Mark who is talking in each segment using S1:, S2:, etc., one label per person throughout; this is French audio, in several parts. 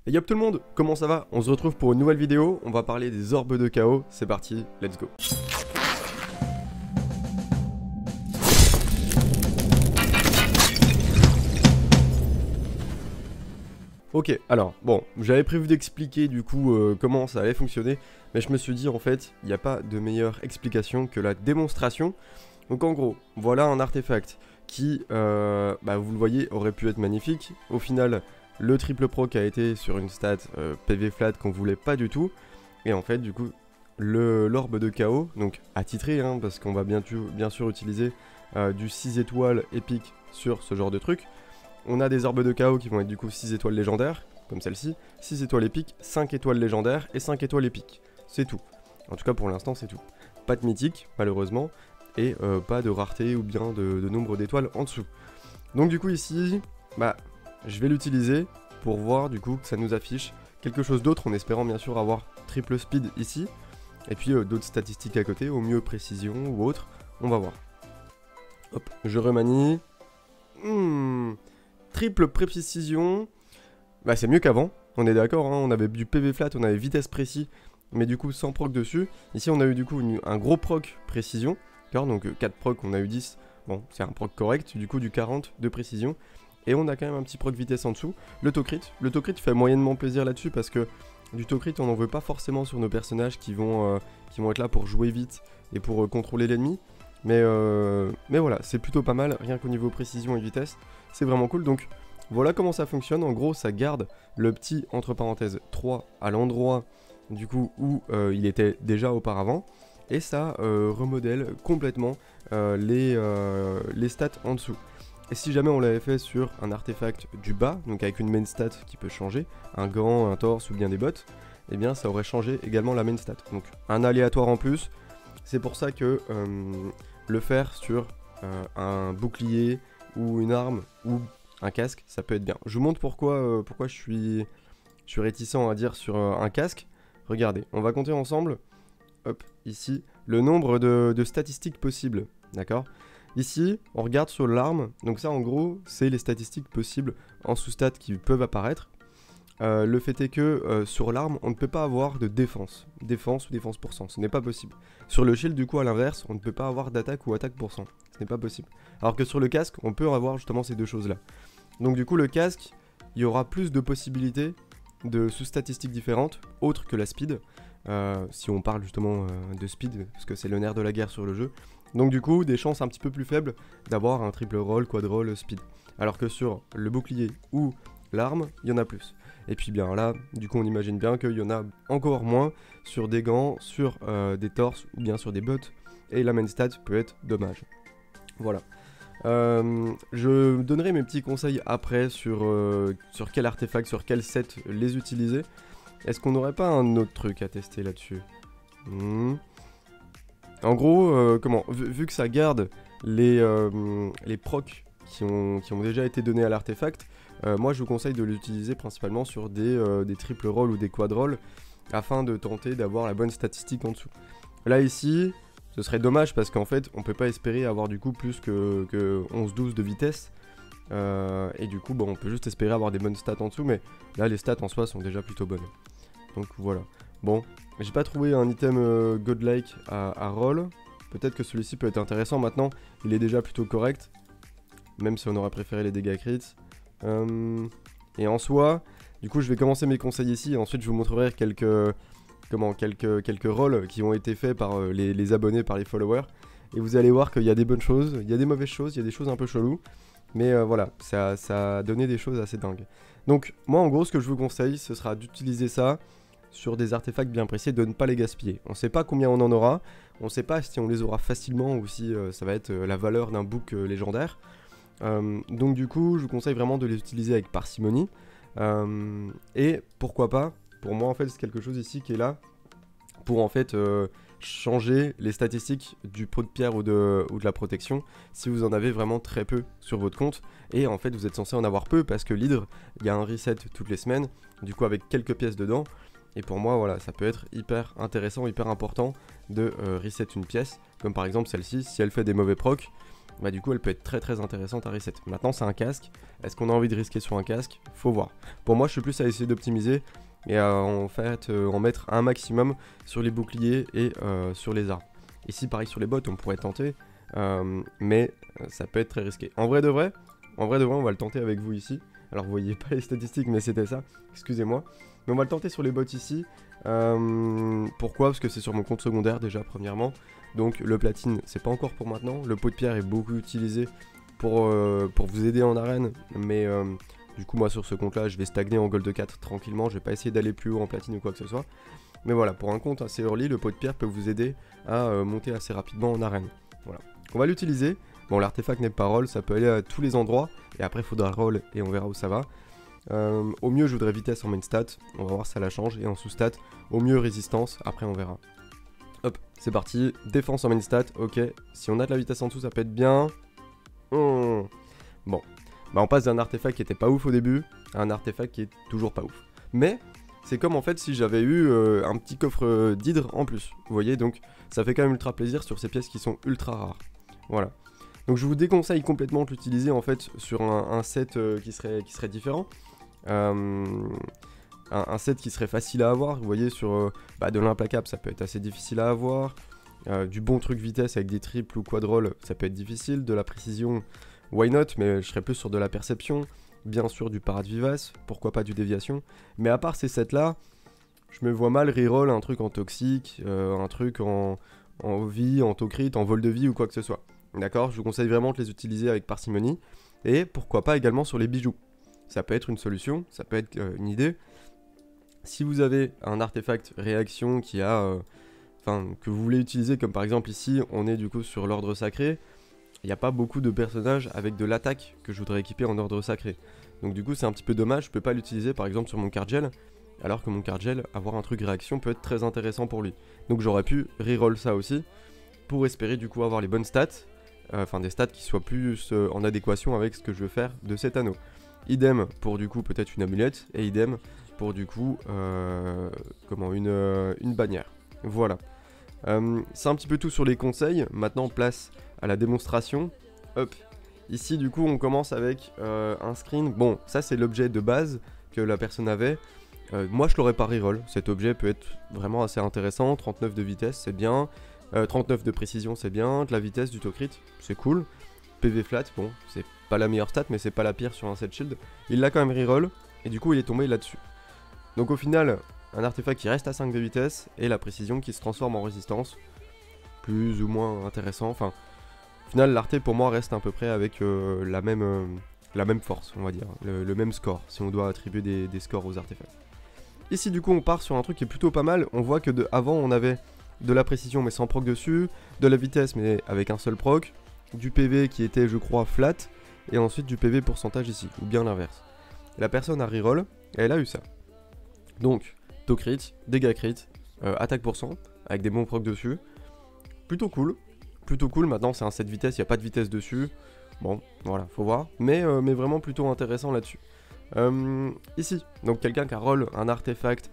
S1: Et yop tout le monde, comment ça va? On se retrouve pour une nouvelle vidéo, on va parler des orbes de chaos, c'est parti, let's go. Ok, alors, bon, j'avais prévu d'expliquer du coup comment ça allait fonctionner, mais je me suis dit en fait, il n'y a pas de meilleure explication que la démonstration. Donc en gros, voilà un artefact qui, vous le voyez, aurait pu être magnifique. Au final, le triple proc a été sur une stat PV flat qu'on voulait pas du tout. Et en fait, du coup, l'orbe de chaos, donc attitré, hein, parce qu'on va bien sûr utiliser du 6 étoiles épique sur ce genre de truc. On a des orbes de chaos qui vont être du coup 6 étoiles légendaires, comme celle-ci, 6 étoiles épiques, 5 étoiles légendaires et 5 étoiles épiques. C'est tout. En tout cas pour l'instant c'est tout. Pas de mythique, malheureusement, et pas de rareté ou bien de nombre d'étoiles en dessous. Donc du coup ici, je vais l'utiliser pour voir du coup que ça nous affiche quelque chose d'autre en espérant bien sûr avoir triple speed ici. Et puis d'autres statistiques à côté, au mieux précision ou autre, on va voir. Hop, je remanie. Triple précision, c'est mieux qu'avant, on est d'accord, hein, on avait du PV flat, on avait vitesse précis, mais du coup sans proc dessus. Ici on a eu du coup un gros proc précision, d'accord, donc 4 proc, on a eu 10, bon c'est un proc correct, du coup du 40 de précision, et on a quand même un petit proc vitesse en dessous. Le taux crit fait moyennement plaisir là-dessus parce que du taux crit on n'en veut pas forcément sur nos personnages qui vont être là pour jouer vite et pour contrôler l'ennemi. Mais voilà, c'est plutôt pas mal, rien qu'au niveau précision et vitesse, c'est vraiment cool. Donc voilà comment ça fonctionne, en gros ça garde le petit entre parenthèses 3 à l'endroit du coup où il était déjà auparavant. Et ça remodèle complètement les stats en dessous. Et si jamais on l'avait fait sur un artefact du bas, donc avec une main stat qui peut changer, un gant, un torse ou bien des bottes, eh bien ça aurait changé également la main stat. Donc un aléatoire en plus, c'est pour ça que le faire sur un bouclier ou une arme ou un casque, ça peut être bien. Je vous montre pourquoi je suis réticent à dire sur un casque. Regardez, on va compter ensemble, hop, ici, le nombre de statistiques possibles, d'accord? Ici, on regarde sur l'arme, donc ça en gros, c'est les statistiques possibles en sous-stats qui peuvent apparaître. Le fait est que sur l'arme, on ne peut pas avoir de défense ou défense pour cent, ce n'est pas possible. Sur le shield, du coup, à l'inverse, on ne peut pas avoir d'attaque ou attaque pour cent, ce n'est pas possible. Alors que sur le casque, on peut avoir justement ces deux choses-là. Donc du coup, le casque, il y aura plus de possibilités de sous-statistiques différentes, autres que la speed, si on parle justement de speed, parce que c'est le nerf de la guerre sur le jeu. Donc du coup, des chances un petit peu plus faibles d'avoir un triple roll, quad roll, speed. Alors que sur le bouclier ou l'arme, il y en a plus. Et puis bien là, du coup on imagine bien qu'il y en a encore moins sur des gants, sur des torses ou bien sur des bottes. Et la main stat peut être dommage. Voilà. Je donnerai mes petits conseils après sur quel artefact, sur quel set les utiliser. Est-ce qu'on n'aurait pas un autre truc à tester là-dessus? En gros, vu que ça garde les procs qui ont déjà été donnés à l'artefact, moi je vous conseille de l'utiliser principalement sur des triple rolls ou des quad rolls afin de tenter d'avoir la bonne statistique en dessous. Là ici, ce serait dommage parce qu'en fait on peut pas espérer avoir du coup plus que 11-12 de vitesse. Et du coup on peut juste espérer avoir des bonnes stats en dessous, mais là les stats en soi sont déjà plutôt bonnes. Donc voilà. Bon, j'ai pas trouvé un item godlike à roll. Peut-être que celui-ci peut être intéressant maintenant. Il est déjà plutôt correct. Même si on aurait préféré les dégâts crits. Et en soi, du coup je vais commencer mes conseils ici. Et ensuite je vous montrerai quelques rolls qui ont été faits par les abonnés, par les followers. Et vous allez voir qu'il y a des bonnes choses, il y a des mauvaises choses, il y a des choses un peu cheloues. Mais voilà, ça a donné des choses assez dingues. Donc moi en gros ce que je vous conseille, ce sera d'utiliser ça sur des artefacts bien précis, de ne pas les gaspiller. On sait pas combien on en aura, on sait pas si on les aura facilement ou si ça va être la valeur d'un book légendaire. Donc du coup je vous conseille vraiment de les utiliser avec parcimonie. Et pourquoi pas, pour moi en fait c'est quelque chose ici qui est là pour en fait changer les statistiques du pot de pierre ou de la protection si vous en avez vraiment très peu sur votre compte. Et en fait vous êtes censé en avoir peu parce que l'hydre, il y a un reset toutes les semaines, du coup avec quelques pièces dedans. Et pour moi voilà, ça peut être hyper intéressant, hyper important de reset une pièce, comme par exemple celle-ci, si elle fait des mauvais procs, bah du coup elle peut être très intéressante à reset. Maintenant c'est un casque, est-ce qu'on a envie de risquer sur un casque? Faut voir. Pour moi je suis plus à essayer d'optimiser et à en fait en mettre un maximum sur les boucliers et sur les armes. Ici pareil sur les bottes on pourrait tenter, mais ça peut être très risqué. En vrai de vrai on va le tenter avec vous ici. Alors vous voyez pas les statistiques mais c'était ça, excusez-moi. Mais on va le tenter sur les bottes ici. Pourquoi? Parce que c'est sur mon compte secondaire déjà premièrement. Donc le platine c'est pas encore pour maintenant. Le pot de pierre est beaucoup utilisé pour vous aider en arène. Mais du coup moi sur ce compte là je vais stagner en gold 4 tranquillement. Je vais pas essayer d'aller plus haut en platine ou quoi que ce soit. Mais voilà, pour un compte assez early, le pot de pierre peut vous aider à monter assez rapidement en arène. Voilà. On va l'utiliser. Bon, l'artefact n'est pas roll, ça peut aller à tous les endroits. Et après il faudra roll et on verra où ça va. Au mieux je voudrais vitesse en main stat, on va voir si ça la change, et en sous stat, au mieux résistance, après on verra. Hop, c'est parti, défense en main stat, ok, si on a de la vitesse en dessous ça peut être bien. Bon, bah on passe d'un artefact qui était pas ouf au début, à un artefact qui est toujours pas ouf. Mais, c'est comme en fait si j'avais eu un petit coffre d'hydre en plus, vous voyez, donc ça fait quand même ultra plaisir sur ces pièces qui sont ultra rares. Voilà. Donc je vous déconseille complètement de l'utiliser en fait sur un set qui serait différent. Un set qui serait facile à avoir, vous voyez sur de l'implacable ça peut être assez difficile à avoir, du bon truc vitesse avec des triples ou quadrolls ça peut être difficile, de la précision why not, mais je serais plus sur de la perception, bien sûr du parade vivace, pourquoi pas du déviation, mais à part ces sets là, je me vois mal reroll un truc en toxique, un truc en vie, en taux crit, en vol de vie ou quoi que ce soit. D'accord, je vous conseille vraiment de les utiliser avec parcimonie, et pourquoi pas également sur les bijoux. Ça peut être une solution, ça peut être une idée. Si vous avez un artefact réaction qui a, que vous voulez utiliser, comme par exemple ici, on est du coup sur l'ordre sacré, il n'y a pas beaucoup de personnages avec de l'attaque que je voudrais équiper en ordre sacré. Donc du coup c'est un petit peu dommage, je peux pas l'utiliser par exemple sur mon card gel, alors que mon card gel, avoir un truc réaction peut être très intéressant pour lui. Donc j'aurais pu reroll ça aussi, pour espérer du coup avoir les bonnes stats, des stats qui soient plus en adéquation avec ce que je veux faire de cet anneau. Idem pour du coup peut-être une amulette, et idem pour du coup une bannière. Voilà. C'est un petit peu tout sur les conseils. Maintenant place à la démonstration. Hop. Ici du coup on commence avec un screen. Bon ça c'est l'objet de base que la personne avait. Moi je l'aurais pas reroll. Cet objet peut être vraiment assez intéressant. 39 de vitesse c'est bien. 39 de précision c'est bien. De la vitesse, du taux crit c'est cool. PV flat, bon c'est pas la meilleure stat mais c'est pas la pire sur un set shield. Il l'a quand même reroll et du coup il est tombé là-dessus. Donc au final un artefact qui reste à 5 de vitesse et la précision qui se transforme en résistance. Plus ou moins intéressant, enfin au final l'arté pour moi reste à peu près avec la même force on va dire, le même score si on doit attribuer des scores aux artefacts. Ici du coup on part sur un truc qui est plutôt pas mal, on voit que avant on avait de la précision mais sans proc dessus, de la vitesse mais avec un seul proc, du PV qui était je crois flat, et ensuite du PV pourcentage ici, ou bien l'inverse. La personne a reroll, et elle a eu ça. Donc, taux crit, dégâts crit, attaque %, avec des bons procs dessus. Plutôt cool, maintenant c'est un set vitesse, il n'y a pas de vitesse dessus. Bon, voilà, faut voir, mais vraiment plutôt intéressant là-dessus. Ici, donc quelqu'un qui a roll un artefact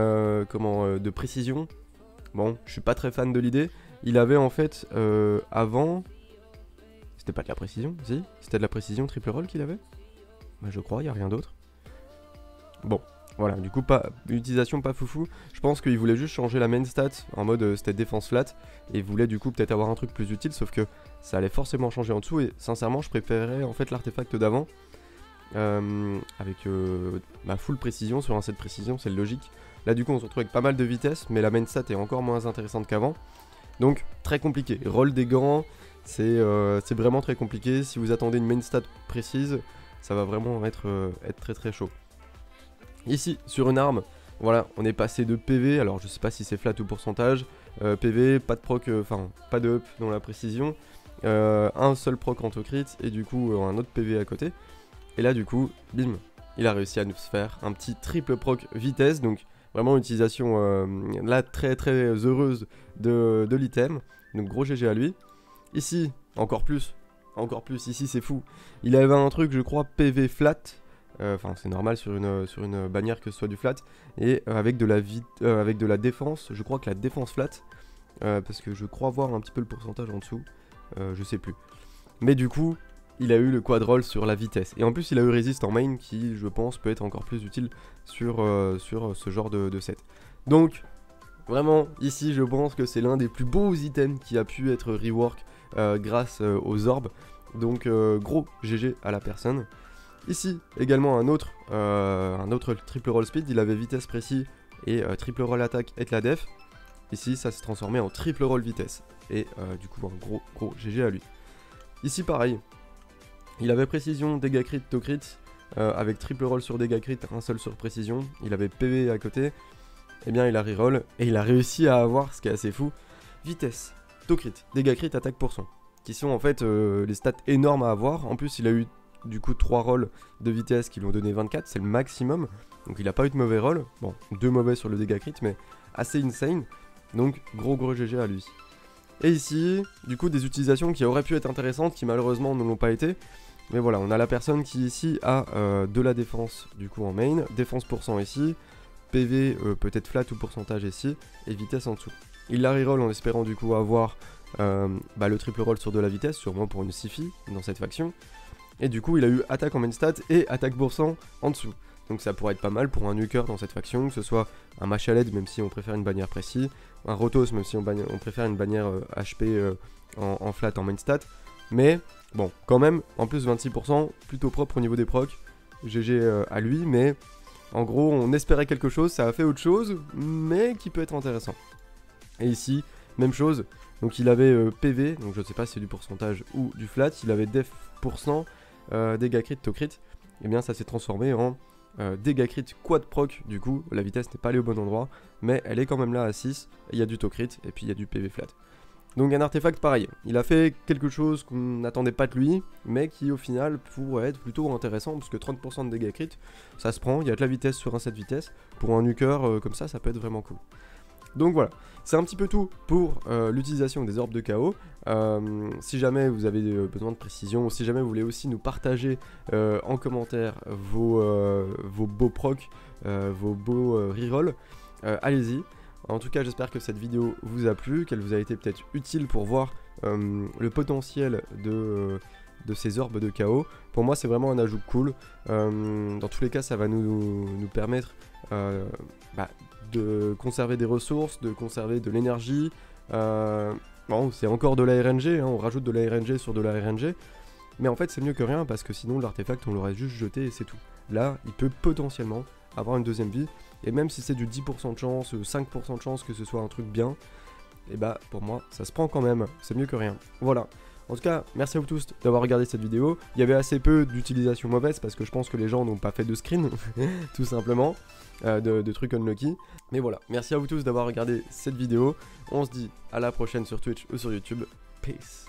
S1: de précision. Bon, je suis pas très fan de l'idée. Il avait en fait avant... C'était pas de la précision, si? C'était de la précision triple roll qu'il avait? Bah je crois, il n'y a rien d'autre. Bon, voilà, du coup, utilisation pas foufou. Je pense qu'il voulait juste changer la main stat en mode c'était défense flat. Et voulait du coup peut-être avoir un truc plus utile, sauf que ça allait forcément changer en dessous. Et sincèrement, je préférerais en fait l'artefact d'avant. Avec full précision, sur un set précision, c'est logique. Là du coup on se retrouve avec pas mal de vitesse, mais la main stat est encore moins intéressante qu'avant. Donc très compliqué, roll des gants, c'est vraiment très compliqué. Si vous attendez une main stat précise, ça va vraiment être très chaud. Ici sur une arme, voilà, on est passé de PV, alors je sais pas si c'est flat ou pourcentage, PV, pas de proc, pas de up dans la précision, un seul proc en crit et du coup un autre PV à côté. Et là du coup, bim, il a réussi à nous faire un petit triple proc vitesse, donc vraiment une utilisation là très heureuse de l'item, donc gros GG à lui. Ici, encore plus, ici c'est fou, il avait un truc je crois PV flat, c'est normal sur une bannière que ce soit du flat, et avec de la défense, je crois que la défense flat, parce que je crois voir un petit peu le pourcentage en dessous, je sais plus. Mais du coup, il a eu le quad roll sur la vitesse. Et en plus, il a eu résiste en main qui, je pense, peut être encore plus utile sur ce genre de set. Donc, vraiment, ici, je pense que c'est l'un des plus beaux items qui a pu être rework grâce aux orbes. Donc, gros GG à la personne. Ici, également un autre triple roll speed. Il avait vitesse précis et triple roll attaque et la def. Ici, ça s'est transformé en triple roll vitesse. Et du coup, un gros GG à lui. Ici, pareil. Il avait précision, dégâts crit, to crit. Avec triple roll sur dégâts crit, un seul sur précision. Il avait PV à côté. Eh bien, il a reroll. Et il a réussi à avoir, ce qui est assez fou, vitesse, to crit, dégâts crit, attaque pour son. Qui sont en fait les stats énormes à avoir. En plus, il a eu du coup 3 rolls de vitesse qui lui ont donné 24, c'est le maximum. Donc il n'a pas eu de mauvais rolls. Bon, 2 mauvais sur le dégâts crit, mais assez insane. Donc gros GG à lui. Et ici, du coup, des utilisations qui auraient pu être intéressantes, qui malheureusement ne l'ont pas été. Mais voilà, on a la personne qui ici a de la défense du coup en main, défense % ici, PV peut-être flat ou pourcentage ici, et vitesse en dessous. Il la reroll en espérant du coup avoir le triple roll sur de la vitesse, sûrement pour une Sifi dans cette faction. Et du coup il a eu attaque en main stat et attaque % en dessous. Donc ça pourrait être pas mal pour un nuker dans cette faction, que ce soit un Machaled même si on préfère une bannière précis, un Rotos même si on préfère une bannière HP en flat en main stat. Mais bon, quand même, en plus 26%, plutôt propre au niveau des procs, GG à lui, mais en gros on espérait quelque chose, ça a fait autre chose, mais qui peut être intéressant. Et ici, même chose, donc il avait PV, donc je ne sais pas si c'est du pourcentage ou du flat, il avait def %, dégâts crit, to crit, et bien ça s'est transformé en dégâts crit quad proc, du coup la vitesse n'est pas allée au bon endroit, mais elle est quand même là à 6, il y a du to crit, et puis il y a du PV flat. Donc un artefact pareil, il a fait quelque chose qu'on n'attendait pas de lui, mais qui au final pourrait être plutôt intéressant, parce que 30% de dégâts crit, ça se prend, il y a de la vitesse sur un set vitesse, pour un nuker comme ça peut être vraiment cool. Donc voilà, c'est un petit peu tout pour l'utilisation des orbes de chaos. Si jamais vous avez besoin de précision, ou si jamais vous voulez aussi nous partager en commentaire vos beaux procs, vos beaux rerolls, allez-y. En tout cas, j'espère que cette vidéo vous a plu, qu'elle vous a été peut-être utile pour voir le potentiel de ces orbes de chaos. Pour moi, c'est vraiment un ajout cool. Dans tous les cas, ça va nous permettre de conserver des ressources, de conserver de l'énergie. Bon, c'est encore de la RNG, hein, on rajoute de la RNG sur de la RNG. Mais en fait, c'est mieux que rien parce que sinon, l'artefact, on l'aurait juste jeté et c'est tout. Là, il peut potentiellement avoir une deuxième vie. Et même si c'est du 10% de chance, 5% de chance que ce soit un truc bien, et bah pour moi, ça se prend quand même. C'est mieux que rien. Voilà. En tout cas, merci à vous tous d'avoir regardé cette vidéo. Il y avait assez peu d'utilisation mauvaise parce que je pense que les gens n'ont pas fait de screen, tout simplement, de trucs unlucky. Mais voilà, merci à vous tous d'avoir regardé cette vidéo. On se dit à la prochaine sur Twitch ou sur YouTube. Peace.